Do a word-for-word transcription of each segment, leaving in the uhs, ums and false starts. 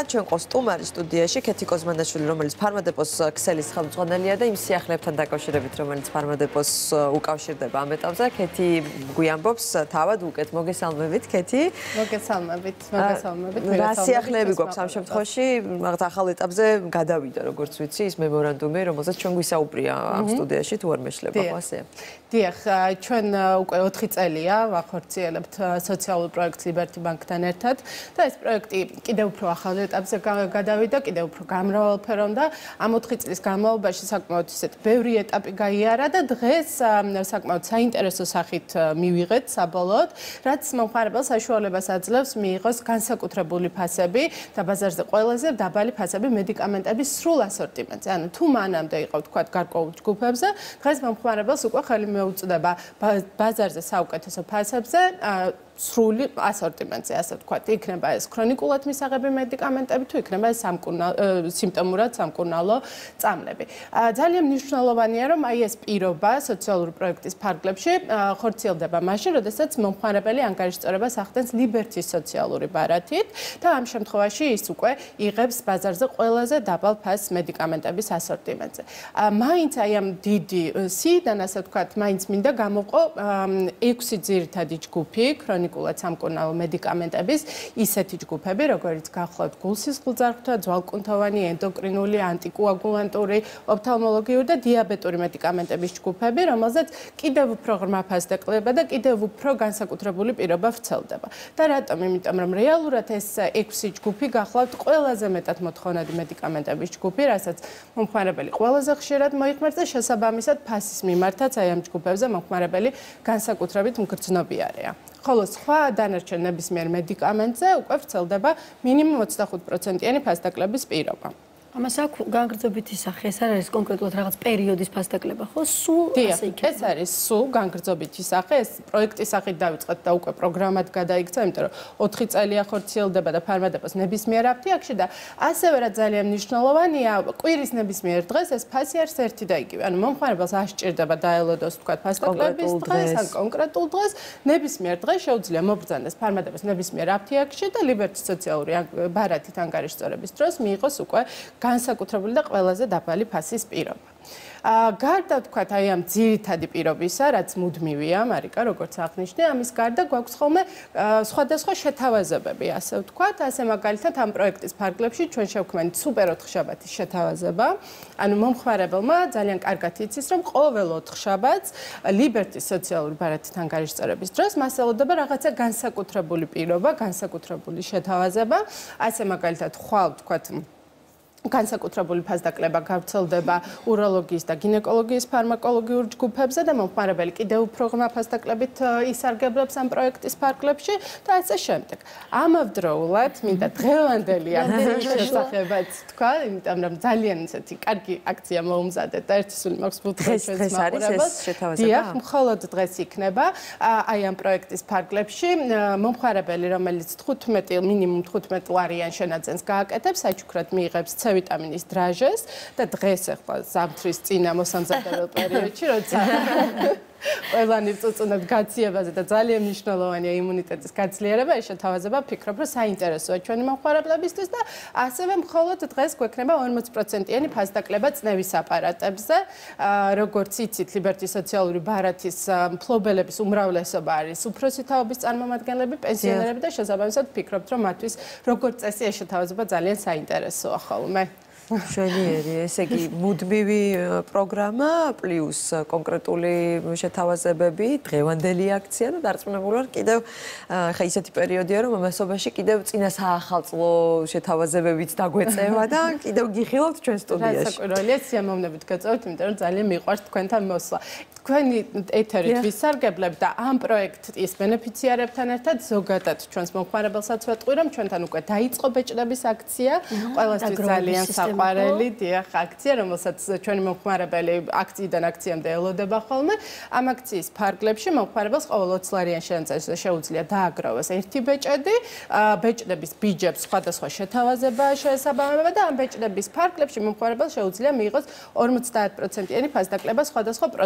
ჩვენ ყოსტუმარი სტუდიაში ქეთი კოზმანდაშვილი, რომელიც ფარმადეპოს ქსელის ხელმძღვანელია და იმ სიახლეებთან დაკავშირებით, რომელიც ფარმადეპოს უკავშირდება ამ ეტაპზე, ქეთი გვიამბობს თავად უკეთ. მოგესალმებით, ქეთი. მოგესალმებით, მოგესალმებით. რა სიახლეები გვაქვს ამ შემთხვევაში? რაღაც ახალ ეტაპზე გადავიდა, როგორც ვიცი, ის მემორანდუმი, რომელზეც ჩვენ გვისაუბრია ამ სტუდიაში, თუ არ მეშლება, ხო ასეა. დიახ, ჩვენ უკვე ოთხი წელია ვახორციელებთ სოციალურ პროექტს ლიბერთი ბანკთან ერთად და ეს პროექტი კიდევ უფრო ახალ ეტაპზე გადავიდა, კიდევ უფრო გამრავალფეროვნა. ამ ოთხი წლის განმავლობაში საკმაოდ ისეთ ბევრი ეტაპი გაიარა და დღეს საკმაოდ საინტერესო სახით მივიღეთ საბოლოოდ, რაც მომხმარებელს საშუალებას აძლევს მიიღოს განსაკუთრებული ფასები და ბაზარზე ყველაზე დაბალი ფასები მედიკამენტების სრულ ასორტიმენტზე. ანუ თუ მანამდე იყო თქვა გარკვეულ ჯგუფებზე, დღეს მომხმარებელს უკვე ხელი მეუწვდება ბაზარზე საუკეთესო ფასებზე სრული ასორტიმენტზე, ასე ვთქვათ, იქნება ეს ქრონიკულად მისაღები მედიკამენტები, თუ იქნება ეს სიმპტომურად სამკურნალო წამლები. ძალიან მნიშვნელოვანია, რომ აი ეს პირობა სოციალური პროექტის ფარგლებში ხორციელდება მაშინ, როდესაც მომხმარებელი ანგარიშწორებას ახდენს ლიბერთის სოციალური ბარათით და ამ შემთხვევაში ის უკვე იღებს ბაზარზე ყველაზე დაბალ ფასს მედიკამენტების ასორტიმენტზე. მაინც აი ამ დიდი სიიდან, ასე ვთქვათ, მაინც მინდა გამოვყო ექვსი ძირითადი ჯგუფი ქრონიკულად სამკურნალო მედიკამენტების ისეთი ჯგუფები, როგორც გახლავთ გულსისხლძარღვთა, ძვალკუნთოვანი, ენდოკრინული, ანტიკოაგულანტური, ოფთალმოლოგიური და დიაბეტური მედიკამენტების ჯგუფები, რომელზეც კიდევ უფრო ღრმა ფასს დაკლებება და კიდევ უფრო განსაკუთრებული პირობა ვრცელდება. და რატომ? იმიტომ რომ რეალურად ეს ექვსი ჯგუფი გახლავთ ყველაზე მეტად მოთხოვნადი მედიკამენტების ჯგუფი, რასაც მომხმარებელი ყველაზე ხშირად მოიხმარს და შესაბამისად ფასის მიმართაც აი ამ ჯგუფებზე მომხმარებელი განსაკუთრებით მგრძნობიარეა. ხოლო სხვა დანარჩენ ნებისმიერ მედიკამენტზე უკვე ვრცელდება მინიმუმ ოცდახუთ პროცენტიანი ფასდაკლების პირობა. ამას აქვს განგრძობითი სახე, ეს არ არის კონკრეტულად რაღაც პერიოდის ფასდაკლება, ხო? სულ ასე იქნება. ეს არის სულ განგრძობითი სახე, ეს პროექტის სახით დავიწყეთ და უკვე პროგრამად გადაიქცა, იმიტომ რომ ოთხი წელია ხორციელდება და ფარმადეპოს ნებისმიერ აფთიაქში და ასევე რა ძალიან მნიშვნელოვანია, კვირის ნებისმიერ დღეს ეს ფასი არის ერთი და იგივე. ანუ მომხმარებელს არ სჭირდება დაელოდოს თქვა ფასდაკლების დღეს ან კონკრეტულ დღეს, ნებისმიერ დღეს შეუძლია მობრძანდეს ფარმადეპოს ნებისმიერ აფთიაქში და ლიბერთის სოციალური ბარათით ანგარიშწორების დროს მიიღოს უკვე განსაკუთრებული და ყველაზე დაბალი ფასის პირობა. გარდა თქვათ აი ამ ძირითადი პირობისა, რაც მუდმივია, მარიკა, როგორც აღნიშნე, ამის გარდა გვაქვს ხოლმე სხვადასხვა შეთავაზებები, ასე ვთქვათ, ასე მაგალითად ამ პროექტის ფარგლებში ჩვენ შევქმნით სუპერ ოთხშაბათის შეთავაზება. ანუ მომხმარებელმა ძალიან კარგად იცის, რომ ყოველ ოთხშაბათს ლიბერთის სოციალური ბარათით ანგარიშწორების დროს მას ელოდება რაღაცა განსაკუთრებული პირობა, განსაკუთრებული შეთავაზება, ასე მაგალითად ხვალ ვთქვათ განსაკუთრებული ფასდაკლება გავრცელდება უროლოგიის და გინეკოლოგიის ფარმაკოლოგიურ ჯგუფებზე და მომხმარებელი კიდევ უფრო ღრმა ფასდაკლებით ისარგებლებს ამ პროექტის ფარგლებში და ასე შემდეგ. ამავდროულად მინდა დღევანდელი აქტის შესახებაც თქვა, იმიტომ რომ ძალიან ისეთი კარგი აქცია მოუმზადეთ და ერთი სული მაქვს ბუთქოს ჩვენს მაყურებელს. დიახ, მხოლოდ დღეს იქნება აი ამ პროექტის ფარგლებში მომხმარებელი, რომელიც თხუთმეტი მინიმუმ თხუთმეტ ლარიან შენაძენს გააკეთებს, საჩუქრად მიიღებს ვიტამინის დრაჟეს და დღეს ახლა ზამთრის წინა მოსამზადებელ პერიოდში, როცა ყველანი წუწუნად გაციებაზე და ძალიან მნიშვნელოვანია იმუნიტეტის გაძლიერება, ეს შეთავაზება ვფიქრობ, რომ საინტერესოა ჩვენი მომხმარებლებისთვის და ასევე მხოლოდ დღეს გვექნება ორმოცი პროცენტიანი ფასდაკლება წნევის აპარატებზე, როგორც იცით, ლიბერთის სოციალური ბარათის მფლობელების უმრავლესობა არის უფროსი თაობის წარმომადგენლები, პენსიონერები და შესაბამისად ვფიქრობთ, რომ მათთვის როგორც წესი ეს შეთავაზება ძალიან საინტერესოა ხოლმე. შვენიერი, ესე იგი მუდმივი პროგრამა პლუს კონკრეტული შეთავაზებები, დღევანდელი აქცია და დარწმუნებული ვარ კიდევ ხა ისეთი პერიოდია, რომ ამასობაში კიდევ წინა საახალწლო შეთავაზებებიც დაგვეწევა და კიდევ გიხილავთ ჩვენ სტუდიაში. რასაკვირველია, სიამოვნებით გაწევთ, იმიტომ რომ ძალიან მიყვარს თქვენთან მოსვლა. თქვენი ეთერით ვისარგებლებ და ამ პროექტის ბენეფიციარებთან ერთად ზოგადად ჩვენს მომხმარებელსაც ვეტყვი, რომ ჩვენთან უკვე დაიწყო ბეჭდების აქცია, ყველასთვის ძალიან საყვარელი დიახ აქცია, რომელსაც ჩვენი მომხმარებელი აქციიდან აქციამდე ელოდება ხოლმე. ამ აქციის ფარგლებში მომხმარებელს ყოველ ოცი ლარიან შენაძენს შეუძლია დააგროვოს ერთი ბეჭედი, ბეჭდების ბიჯებს სხვადასხვა შეთავაზება შეესაბამება და ამ ბეჭდების ფარგლებში მომხმარებელს შეუძლია მიიღოს ორმოცდაათ პროცენტიანი ფასდაკლება სხვადასხვა პროდუქცია.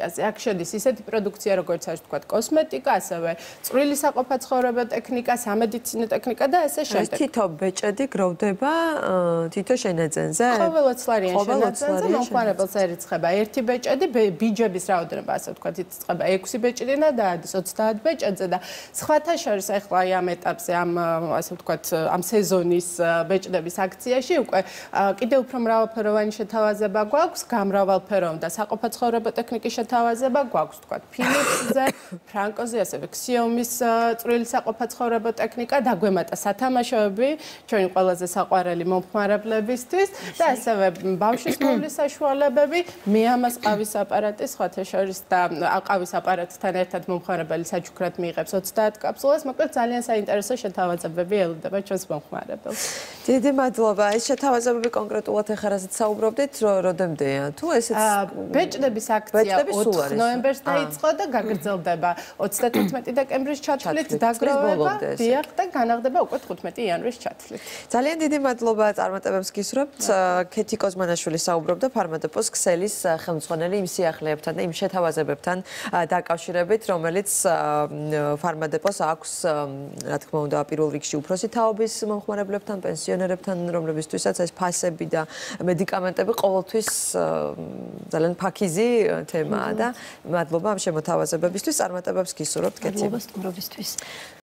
კოსმეტიკაზე. აქ შედის ისეთი პროდუქცია, როგორც არის თქვა კოსმეტიკა, ასევე წვრილი საყოფაცხოვრებო ტექნიკა, სამედიცინო ტექნიკა და ესე შემდეგ. თითო ბეჭედი გროვდება თითო შენაძენზე? ყოველოცლარიან შენაძენზე მომხმარებელს ერიცხება ერთი ბეჭედი, ბიჯების რაოდენობა, ასე ვთქვათ, იწება ექვსი ბეჭდიდან და დაადის ოცდაათ ბეჭედზე და სხვათა შორის ახლა აი ამ ეტაპზე, ამ ასე ვთქვათ, ამ სეზონის ბეჭდების აქციაში უკვე კიდევ უფრო მრავალფეროვანი შეთავაზება გვაქვს, გამრავალფეროვანი და საყოფაცხოვრებო ტექნიკის შეთავაზება გვაქვს, ვთქვათ, Philips-ზე, Franco-ზე, ასევე Xiaomi-ის წვრილი საყოფაცხოვრებო ტექნიკა, დაგვემატა სათამაშოები, ჩვენი ყველაზე საყვარელი მომხმარებლებისთვის და ასევე ბავშვის მოვლის საშუალებები, მე ამას ყავის აპარატი, სხვათა შორის და ყავის აპარატთან ერთად მომხმარებელი საჩუქრად მიიღებს ოცდაათ კაფსულას, მოკლედ ძალიან საინტერესო შეთავაზებები ელოდება ჩვენს მომხმარებელს. დიდი მადლობა. ეს შეთავაზებები კონკრეტულად ახლა რასაც საუბრობდით, რომდემდეა? თუ ესეც ბეჭდების აქცია ოთხ ნოემბერს დაიწყო და გაგრძელდება ოცდათერთმეტი დეკემბრის ჩათვლით დაგროვება, დიახ და განაღდება უკვე თხუთმეტი იანვრის ჩათვლით. ძალიან დიდი მადლობა წარმატებებს გისურვებთ. ქეთი კოზმანაშვილი საუბრობდა ფარმადეპოს ქსელის ხელმძღვანელი იმ სიახლეებთან და იმ შეთავაზებებთან დაკავშირებით, რომელიც ფარმადეპოს აქვს, რა თქმა უნდა, პირველ რიგში უფროსი თაობის მომხმარებლებთან, პენსიონერებთან, რომლებისთვისაც ეს ფასები და მედიკამენტები ყოველთვის ძალიან ფაქიზი თემაა და მადლობა ამ შემოთავაზებებისთვის, წარმატებებს გისურვებთ. მადლობა სტუმრობისთვის.